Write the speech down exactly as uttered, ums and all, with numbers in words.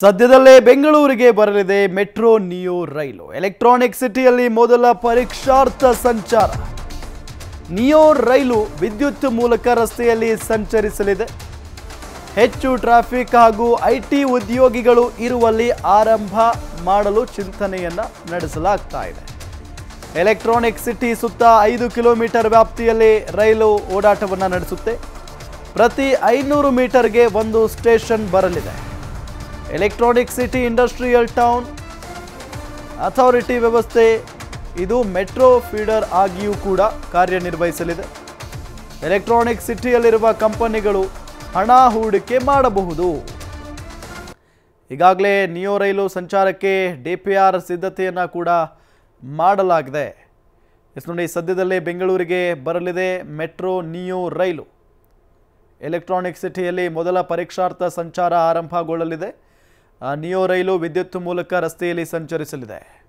ಸದ್ಯದಲ್ಲೇ ಬೆಂಗಳೂರಿಗೆ ಬರಲಿದೆ ಮೆಟ್ರೋ ನಿಯೋ ರೈಲು. ಎಲೆಕ್ಟ್ರಾನಿಕ್ ಸಿಟಿಯಲ್ಲಿ ಮೊದಲ ಪರೀಕ್ಷಾರ್ಥ ಸಂಚಾರ. ನಿಯೋ ರೈಲು ವಿದ್ಯುತ್ ಮೂಲಕ ರಸ್ತೆಯಲ್ಲಿ ಸಂಚರಿಸಲಿದೆ. ಹೆಚ್ಚು ಟ್ರಾಫಿಕ್ ಹಾಗೂ ಐಟಿ ಉದ್ಯೋಗಿಗಳು ಇರುವಲ್ಲಿ ಆರಂಭ ಮಾಡಲು ಚಿಂತನೆಯನ್ನ ನಡೆಸಲಾಗ್ತಾ ಇದೆ. ಎಲೆಕ್ಟ್ರಾನಿಕ್ ಸಿಟಿ ಸುತ್ತ ಐದು ಕಿಲೋಮೀಟರ್ ವ್ಯಾಪ್ತಿಯಲ್ಲಿ ರೈಲು ಓಡಾಟವನ್ನು ನಡೆಸುತ್ತೆ. ಪ್ರತಿ ಐನೂರು ಮೀಟರ್ಗೆ ಒಂದು ಸ್ಟೇಷನ್ ಬರಲಿದೆ. Electronic city industrial town authority ವ್ಯವಸ್ಥೆ ಇದು ಮೆಟ್ರೋ ಫೀಡರ್ ಆಗಿಯೂ ಕೂಡ ಕಾರ್ಯನಿರ್ವಹಿಸಲಿದೆ. ಎಲೆಕ್ಟ್ರಾನಿಕ್ ಸಿಟಿಯಲ್ಲಿರುವ ಕಂಪನಿಗಳು ಹಣ ಹೂಡಿಕೆ ಮಾಡಬಹುದು. ಈಗಾಗಲೇ ನಿಯೋ ರೈಲು ಸಂಚಾರಕ್ಕೆ ಡಿಪಿಆರ್ ಸಿದ್ಧತೆಯನ್ನು ಕೂಡ ಮಾಡಲಾಗಿದೆ. ಎಸ್ ನೋಡಿ, ಸದ್ಯದಲ್ಲೇ ಬೆಂಗಳೂರಿಗೆ ಬರಲಿದೆ ಮೆಟ್ರೋ ನಿಯೋ ರೈಲು. ಎಲೆಕ್ಟ್ರಾನಿಕ್ ಸಿಟಿಯಲ್ಲಿ ಮೊದಲ ಪರೀಕ್ಷಾರ್ಥ ಸಂಚಾರ ಆರಂಭಗೊಳ್ಳಲಿದೆ. ನಿಯೋ ರೈಲು ವಿದ್ಯುತ್ ಮೂಲಕ ರಸ್ತೆಯಲ್ಲಿ ಸಂಚರಿಸಲಿದೆ.